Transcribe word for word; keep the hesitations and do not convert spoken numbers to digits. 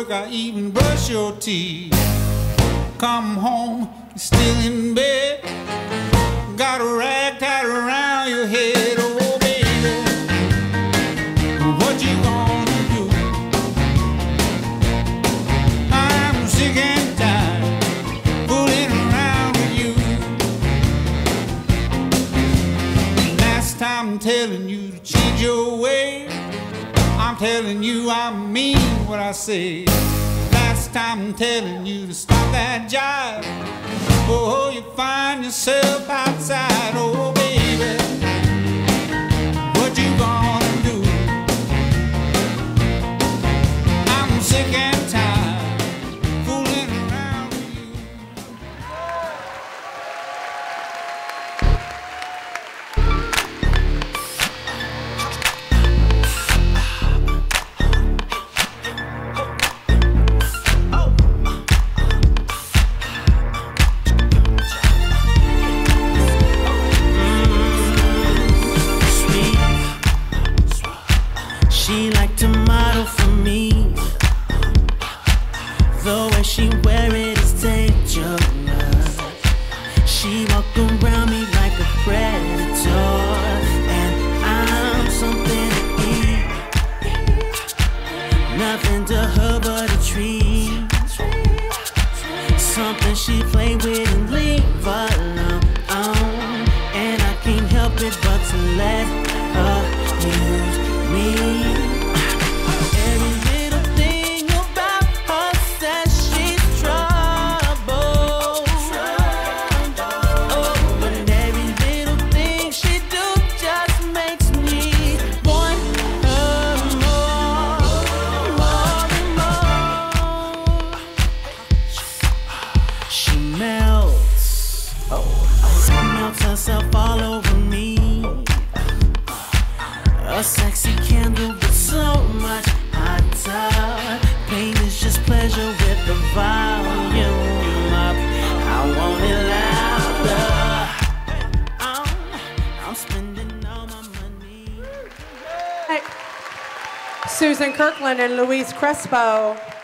work, I even brush your teeth. Come home, you're still in bed. Got a rag tied around your head. Oh baby, what you gonna do? I'm sick and tired fooling around with you. Last time I'm telling you to change your way. I'm telling you I mean what I say. Last time I'm telling you to stop that jive. Oh, you find yourself outside. Oh, baby, what you gonna do? I'm sick and tired fooling around with you. She like to model for me. The way she wear it is dangerous. She walk around me like a predator, and I'm something to eat. Nothing to her but a treat. Something she play with and leave alone. And I can't help it but to let her use me. Every little thing about her says she's trouble. Oh, but every little thing she do just makes me want her more, more and more. She melts, oh, melts herself all over me. A sexy candle with so much hotter. Pain is just pleasure with the volume up. I want it louder. I'm, I'm spending all my money. Hey. Susan Kirklin and Luis Crespo.